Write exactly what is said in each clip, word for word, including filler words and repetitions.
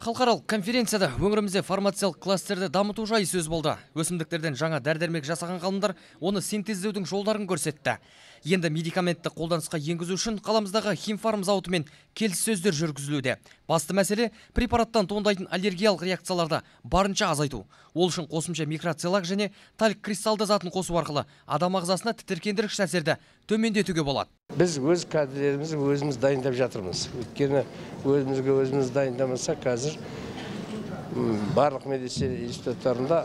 Халықаралық конференцияда өңірімізде фармациялық кластерді дамыту жайы сөз болды. Өсімдіктерден жаңа дәрі-дәрмек жасаған ғалымдар оны синтездеудің жолдарын көрсетті. Енді медикаментті қолданысқа енгізу үшін қаламыздағы Химфарм зауытымен келіссөздер жүргізілуде. Басты мәселе препараттан туындайтын аллергиялық реакцияларды барынша азайту. Ол үшін қосымша микроциялық және талик кристалды затын қосу арқылы адам ағзасына тітіркендіргіш әсерді төмендетуге болады. Біз өз кадрлерімізді өзіміз дайындап жатырмыз. Өйткені өзімізге өзіміз дайындамаса қазір барлық медицина институттарында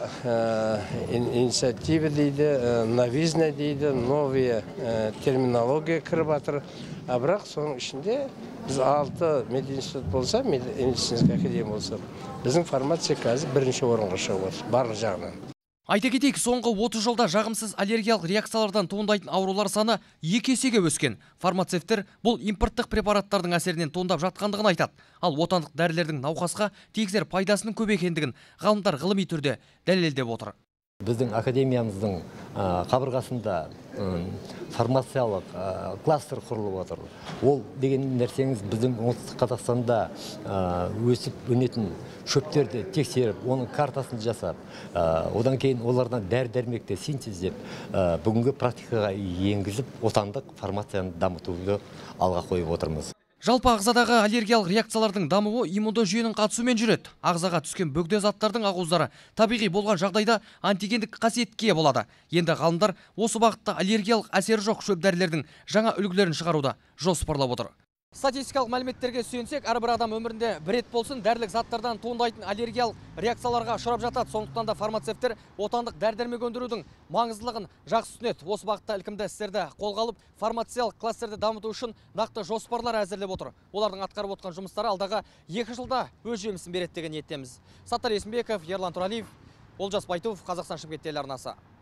инициатива дейді, новизна дейді, новия терминология кіріп жатыр. А бірақ соның ішінде біз алты мединститут болса, медицинский академия болса, біздің фармация қазір бірінші орынға шығып отыр, барлық жағынан. Айта кетейік, соңғы отыз жылда жағымсыз аллергиялық реакциялардан туындайтын аурулар саны екі есеге өскен. Фармацевттер бұл импорттық препараттардың әсерінен туындап жатқандығын айтады. Ал отандық дәрілердің науқасқа тигізер пайдасының көп екендігін ғалымдар ғылыми түрде дәлелдеп отыр. Біздің академиямыздың қабырғасында фармациялық кластер құрылып отыр. Ол деген нәрсеңіз біздің оңтүстік Қазақстанда өсіп өнетін шөптерді тексеріп, оның картасын жасап, одан кейін олардан дәрі-дәрмекті синтездеп, бүгінгі практикаға енгізіп, отандық фармацияны дамытуды алға қойып отырмыз. Жалпы ағзадағы аллергиялық реакциялардың дамуы иммундық жүйенің қатысуымен жүреді. Ағзаға түскен бөгде заттардың ақуыздары табиғи болған жағдайда антигендік қасиетке болады. Енді ғалымдар осы бағытта аллергиялық әсері жоқ шөп дәрілердің жаңа үлгілерін шығаруда жоспарлап отыр. Статистикалық мәліметтерге сүйенсек, әрбір адам өмірінде бір рет болсын дәрілік заттардан туындайтын аллергиялық реакцияларға ұшырап жатады. Сондықтан да фармацевттер отандық дәрі-дәрмек өндірудің маңыздылығын жақсы түсінеді. Осы бағытта ілкімді істерді қолға алып, фармациялық кластерді дамыту үшін нақты жоспарлар әзірлеп отыр. Олардың атқарып отқан жұмыстары алдағы екі жылда өз жемісін береді деген ниеттеміз. Саттар Есімбеков, Ерлан Тұралиев, Олжас Байтуов, Қазақстан Шымкент телеарнасы.